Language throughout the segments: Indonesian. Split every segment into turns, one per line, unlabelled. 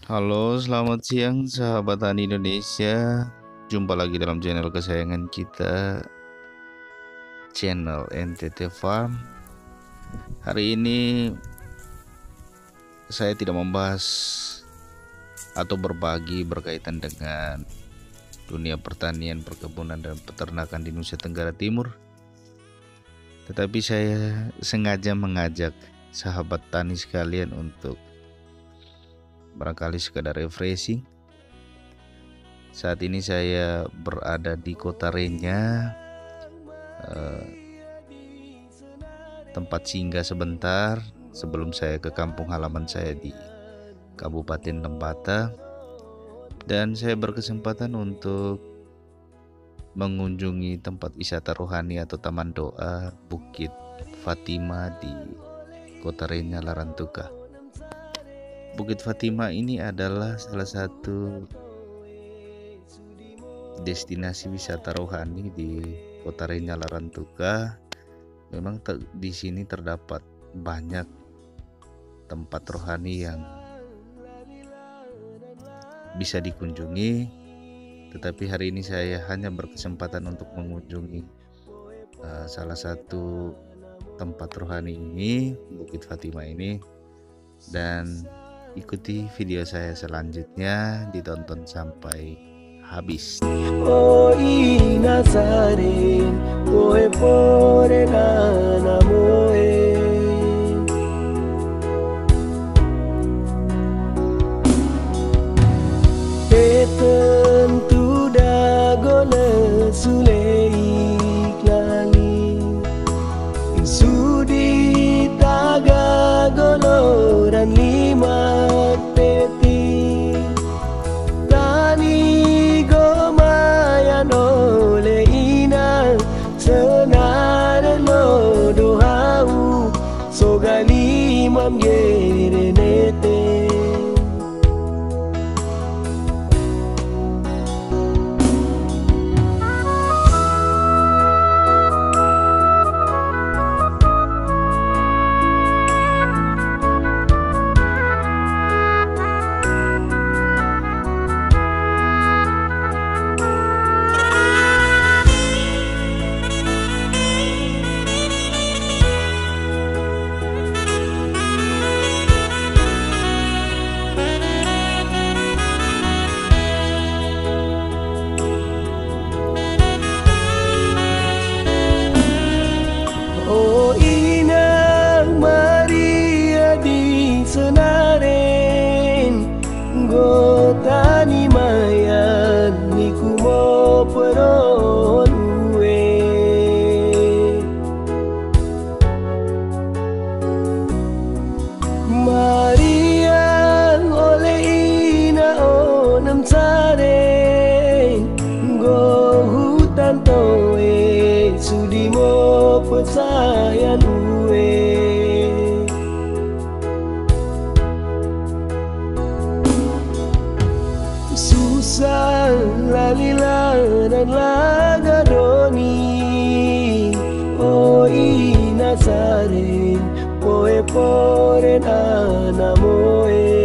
Halo, selamat siang sahabat tani Indonesia. Jumpa lagi dalam channel kesayangan kita, channel NTT Farm. Hari ini saya tidak membahas atau berbagi berkaitan dengan dunia pertanian, perkebunan, dan peternakan di Nusa Tenggara Timur. Tetapi saya sengaja mengajak sahabat tani sekalian untuk barangkali sekadar refreshing. Saat ini saya berada di Kota Renya, tempat singgah sebentar sebelum saya ke kampung halaman saya di Kabupaten Lembata, dan saya berkesempatan untuk mengunjungi tempat wisata rohani atau taman doa Bukit Fatima di Kota Renya, Larantuka. Bukit Fatima ini adalah salah satu destinasi wisata rohani di Kota Renya, Larantuka. Memang di sini terdapat banyak tempat rohani yang bisa dikunjungi, tetapi hari ini saya hanya berkesempatan untuk mengunjungi salah satu tempat rohani ini, Bukit Fatima ini, dan ikuti video saya selanjutnya, ditonton sampai habis.
Oh Nazarin, poe pore nana moe. Tentu dagole sulei klani, sudi taga goloran lima peti, tani gomayan ole ina senare lo dohau sogali mam gerenete. Oh Inang Maria di Senaren, gotani mayan niku mo peron uwe. Maria oleh ina onem saren, go hutan toe sudi mo persayan uwe. Susah lalila dan laga doni, oh ina saren poe pore nana moe.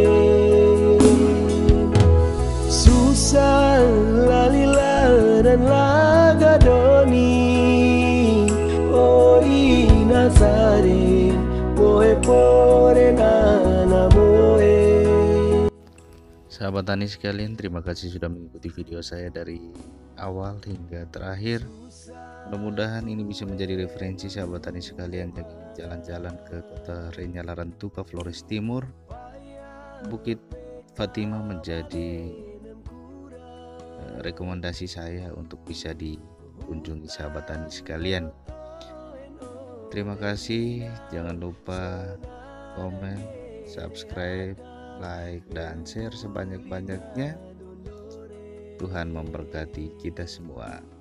Susah lalila dan laga doni, oh ina saren poe pore nana moe.
Sahabat tani sekalian, terima kasih sudah mengikuti video saya dari awal hingga terakhir. Mudah-mudahan ini bisa menjadi referensi sahabat tani sekalian yang ingin jalan-jalan ke Kota Renya, Larantuka, Flores Timur. Bukit Fatima menjadi rekomendasi saya untuk bisa dikunjungi sahabat tani sekalian. Terima kasih, jangan lupa komen, subscribe, like, dan share sebanyak-banyaknya. Tuhan memberkati kita semua.